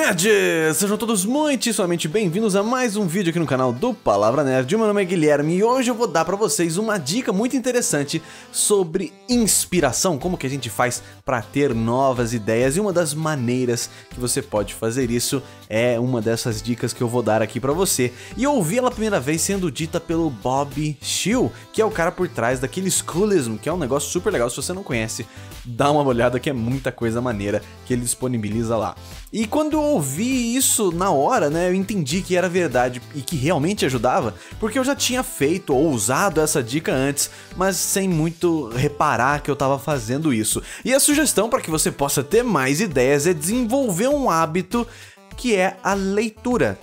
Nerds! Sejam todos muitíssimamente bem-vindos a mais um vídeo aqui no canal do Palavra Nerd. Meu nome é Guilherme e hoje eu vou dar pra vocês uma dica muito interessante sobre inspiração, como que a gente faz pra ter novas ideias, e uma das maneiras que você pode fazer isso é uma dessas dicas que eu vou dar aqui pra você. E eu ouvi ela a primeira vez sendo dita pelo Bob Thiel, que é o cara por trás daquele Schoolism, que é um negócio super legal. Se você não conhece, dá uma olhada que é muita coisa maneira que ele disponibiliza lá. E quando eu ouvi isso na hora, né, eu entendi que era verdade e que realmente ajudava, porque eu já tinha feito ou usado essa dica antes, mas sem muito reparar que eu tava fazendo isso. E a sugestão para que você possa ter mais ideias é desenvolver um hábito que é a leitura.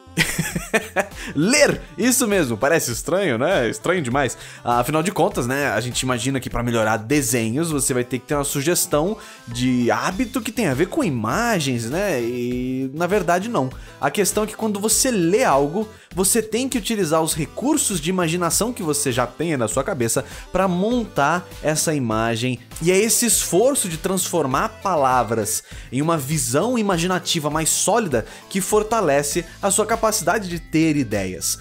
Ler! Isso mesmo, parece estranho, né? Estranho demais. Afinal de contas, né, a gente imagina que para melhorar desenhos você vai ter que ter uma sugestão de hábito que tem a ver com imagens, né? E na verdade não. A questão é que quando você lê algo, você tem que utilizar os recursos de imaginação que você já tem na sua cabeça para montar essa imagem. E é esse esforço de transformar palavras em uma visão imaginativa mais sólida que fortalece a sua capacidade de ter ideias.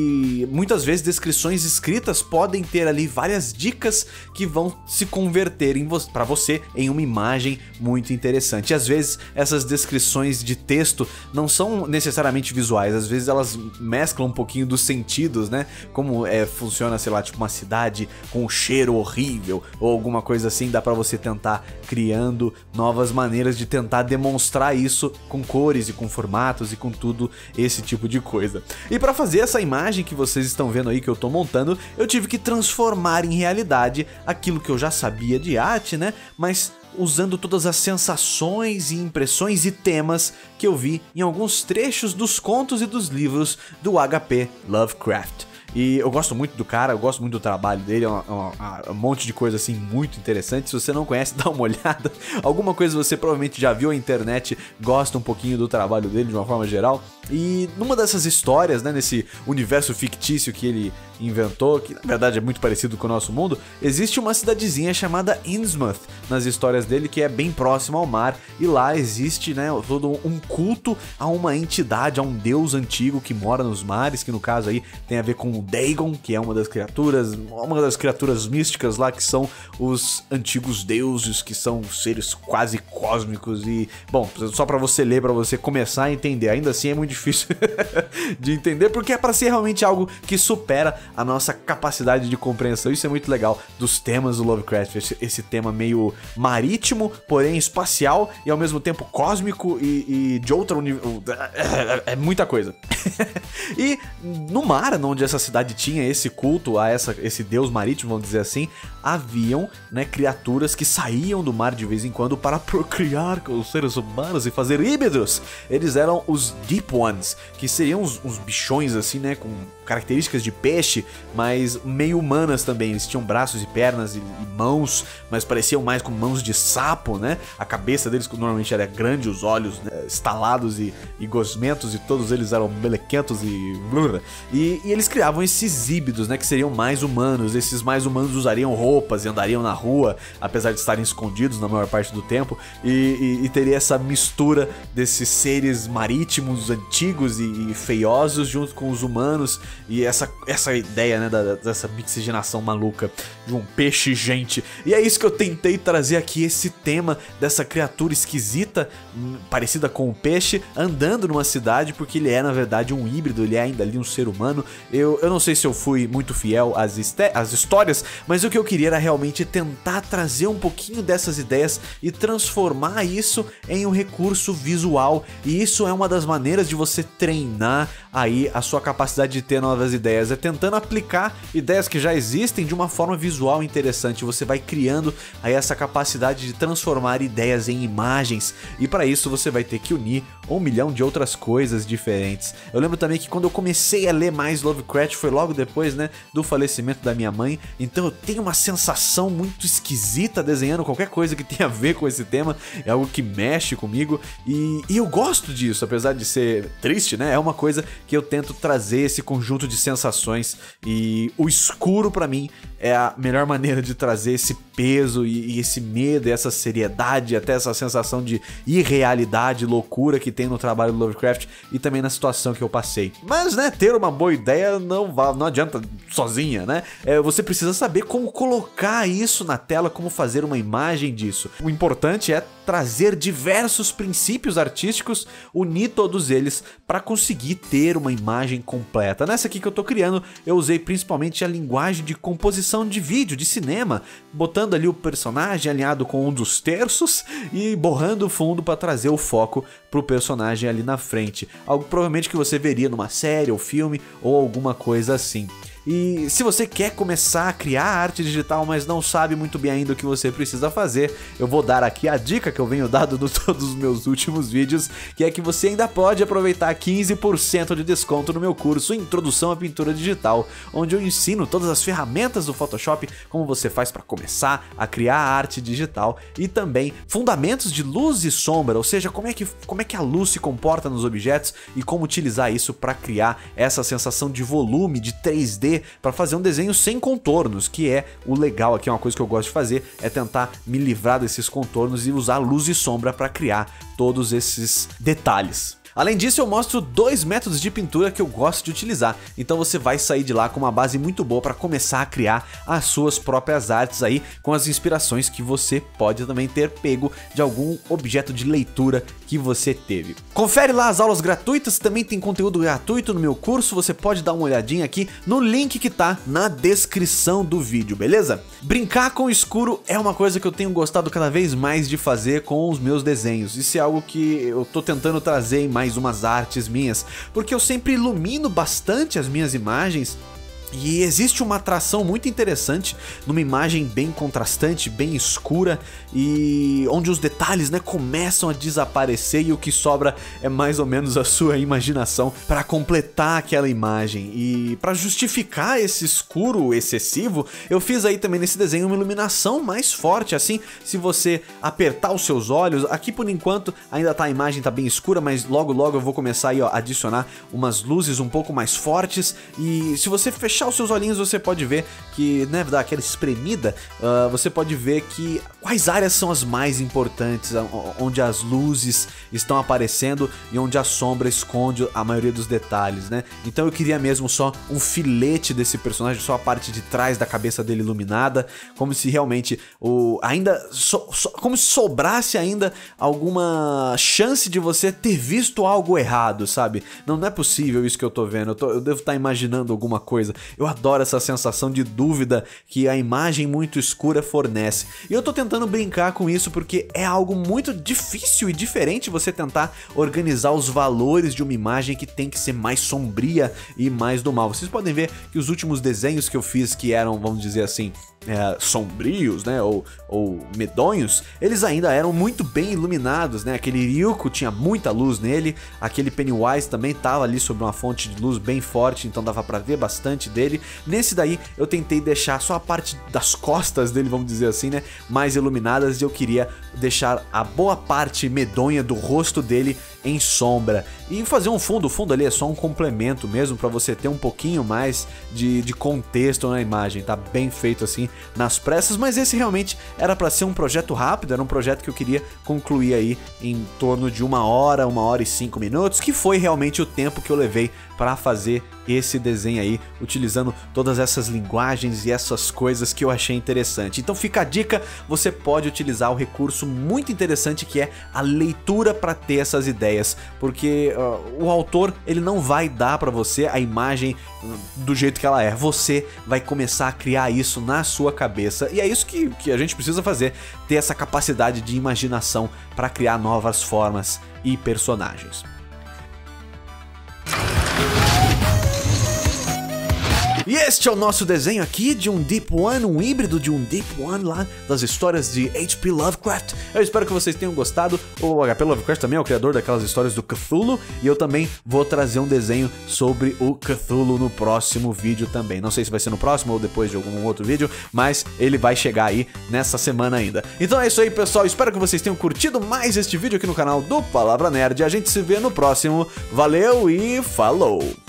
E muitas vezes descrições escritas podem ter ali várias dicas que vão se converter para você em uma imagem muito interessante. E às vezes essas descrições de texto não são necessariamente visuais, às vezes elas mesclam um pouquinho dos sentidos, né? Como funciona, sei lá, tipo uma cidade com um cheiro horrível ou alguma coisa assim. Dá pra você tentar criando novas maneiras de tentar demonstrar isso com cores e com formatos e com tudo esse tipo de coisa. E pra fazer essa imagem que vocês estão vendo aí que eu tô montando, eu tive que transformar em realidade aquilo que eu já sabia de arte, né? Mas usando todas as sensações e impressões e temas que eu vi em alguns trechos dos contos e dos livros do H.P. Lovecraft. E eu gosto muito do cara, eu gosto muito do trabalho dele, é um monte de coisa assim muito interessante. Se você não conhece, dá uma olhada. Alguma coisa você provavelmente já viu na internet, gosta um pouquinho do trabalho dele de uma forma geral. E numa dessas histórias, né, nesse universo fictício que ele inventou, que na verdade é muito parecido com o nosso mundo, existe uma cidadezinha chamada Innsmouth nas histórias dele, que é bem próxima ao mar, e lá existe, né, todo um culto a uma entidade, a um deus antigo que mora nos mares, que no caso aí tem a ver com o Dagon, que é uma das criaturas místicas lá, que são os antigos deuses, que são seres quase cósmicos. E, bom, só pra você ler, pra você começar a entender, ainda assim é muito difícil de entender, porque é pra ser realmente algo que supera a nossa capacidade de compreensão. Isso é muito legal dos temas do Lovecraft, esse tema meio marítimo, porém espacial, e ao mesmo tempo cósmico e de outro universo. É muita coisa. E no mar, onde essa cidade tinha esse culto a esse deus marítimo, vamos dizer assim, haviam, né, criaturas que saíam do mar de vez em quando para procriar com os seres humanos e fazer híbridos. Eles eram os Deep Ones, que seriam uns bichões assim, né, com características de peixe, mas meio humanas também. Eles tinham braços e pernas e mãos, mas pareciam mais com mãos de sapo, né? A cabeça deles normalmente era grande, os olhos, né, estalados e gosmentos, e todos eles eram melequentos e eles criavam esses híbridos, né, que seriam mais humanos. Esses mais humanos usariam roupas e andariam na rua, apesar de estarem escondidos na maior parte do tempo, e teria essa mistura desses seres marítimos antigos e feiosos junto com os humanos. E essa ideia, né, dessa mixigenação maluca de um peixe gente. E é isso que eu tentei trazer aqui, esse tema dessa criatura esquisita, parecida com um peixe, andando numa cidade, porque ele é na verdade um híbrido, ele é ainda ali um ser humano. Eu não sei se eu fui muito fiel às histórias, mas o que eu queria era realmente tentar trazer um pouquinho dessas ideias e transformar isso em um recurso visual. E isso é uma das maneiras de você treinar aí a sua capacidade de ter novas ideias, é tentando aplicar ideias que já existem de uma forma visual interessante. Você vai criando aí essa capacidade de transformar ideias em imagens, e para isso você vai ter que unir 1 milhão de outras coisas diferentes. Eu lembro também que quando eu comecei a ler mais Lovecraft foi logo depois, né, do falecimento da minha mãe, então eu tenho uma sensação muito esquisita desenhando qualquer coisa que tenha a ver com esse tema. É algo que mexe comigo e eu gosto disso, apesar de ser triste, né? É uma coisa que eu tento trazer esse conjunto de sensações, e o escuro pra mim é a melhor maneira de trazer esse peso e esse medo, essa seriedade, até essa sensação de irrealidade, loucura que tem no trabalho do Lovecraft e também na situação que eu passei. Mas, né, ter uma boa ideia não adianta sozinha, né? Você precisa saber como colocar isso na tela, como fazer uma imagem disso. O importante é trazer diversos princípios artísticos, unir todos eles para conseguir ter uma imagem completa. Nessa aqui que eu tô criando, eu usei principalmente a linguagem de composição de vídeo, de cinema, botando ali o personagem alinhado com um dos terços e borrando o fundo para trazer o foco pro personagem ali na frente. Algo provavelmente que você veria numa série ou filme ou alguma coisa assim. E se você quer começar a criar arte digital, mas não sabe muito bem ainda o que você precisa fazer, eu vou dar aqui a dica que eu venho dando em todos os meus últimos vídeos, que é que você ainda pode aproveitar 15% de desconto no meu curso Introdução à Pintura Digital, onde eu ensino todas as ferramentas do Photoshop, como você faz para começar a criar arte digital e também fundamentos de luz e sombra, ou seja, como é que a luz se comporta nos objetos e como utilizar isso para criar essa sensação de volume, de 3D, para fazer um desenho sem contornos, que é o legal aqui, uma coisa que eu gosto de fazer, é tentar me livrar desses contornos e usar luz e sombra para criar todos esses detalhes. Além disso, eu mostro 2 métodos de pintura que eu gosto de utilizar, então você vai sair de lá com uma base muito boa para começar a criar as suas próprias artes aí, com as inspirações que você pode também ter pego de algum objeto de leitura que você teve. Confere lá as aulas gratuitas, também tem conteúdo gratuito no meu curso, você pode dar uma olhadinha aqui no link que tá na descrição do vídeo, beleza? Brincar com o escuro é uma coisa que eu tenho gostado cada vez mais de fazer com os meus desenhos, isso é algo que eu tô tentando trazer em mais umas artes minhas, porque eu sempre ilumino bastante as minhas imagens e existe uma atração muito interessante numa imagem bem contrastante, bem escura e onde os detalhes, né, começam a desaparecer e o que sobra é mais ou menos a sua imaginação para completar aquela imagem. E para justificar esse escuro excessivo, eu fiz aí também nesse desenho uma iluminação mais forte, assim, se você apertar os seus olhos, aqui por enquanto ainda a imagem tá bem escura, mas logo eu vou começar aí, ó, a adicionar umas luzes um pouco mais fortes e se você fechar os seus olhinhos você pode ver que, né, dá aquela espremida, você pode ver que quais áreas são as mais importantes, onde as luzes estão aparecendo e onde a sombra esconde a maioria dos detalhes, né? Então eu queria mesmo só um filete desse personagem, só a parte de trás da cabeça dele iluminada, como se realmente como se sobrasse ainda alguma chance de você ter visto algo errado, sabe? Não é possível isso que eu tô vendo, eu devo estar imaginando alguma coisa. Eu adoro essa sensação de dúvida que a imagem muito escura fornece. E eu tô tentando brincar com isso porque é algo muito difícil e diferente você tentar organizar os valores de uma imagem que tem que ser mais sombria e mais do mal. Vocês podem ver que os últimos desenhos que eu fiz que eram, vamos dizer assim, sombrios, né, ou medonhos, eles ainda eram muito bem iluminados, né? Aquele Ryuko tinha muita luz nele, aquele Pennywise também tava ali sob uma fonte de luz bem forte, então dava pra ver bastante dele. Nesse daí eu tentei deixar só a parte das costas dele, vamos dizer assim, né, mais iluminadas, e eu queria deixar a boa parte medonha do rosto dele em sombra e fazer um fundo. O fundo ali é só um complemento mesmo para você ter um pouquinho mais de contexto na imagem, tá bem feito assim nas pressas, mas esse realmente era para ser um projeto rápido, era um projeto que eu queria concluir aí em torno de 1 hora, 1 hora e 5 minutos, que foi realmente o tempo que eu levei para fazer esse desenho aí, utilizando todas essas linguagens e essas coisas que eu achei interessante. Então fica a dica, você pode utilizar o recurso muito interessante que é a leitura para ter essas ideias, porque o autor ele não vai dar para você a imagem do jeito que ela é, você vai começar a criar isso na sua cabeça e é isso que a gente precisa fazer, ter essa capacidade de imaginação para criar novas formas e personagens. E este é o nosso desenho aqui de um Deep One, um híbrido de um Deep One lá das histórias de H.P. Lovecraft. Eu espero que vocês tenham gostado. O H.P. Lovecraft também é o criador daquelas histórias do Cthulhu e eu também vou trazer um desenho sobre o Cthulhu no próximo vídeo também. Não sei se vai ser no próximo ou depois de algum outro vídeo, mas ele vai chegar aí nessa semana ainda. Então é isso aí, pessoal. Espero que vocês tenham curtido mais este vídeo aqui no canal do Palavra Nerd. A gente se vê no próximo. Valeu e falou!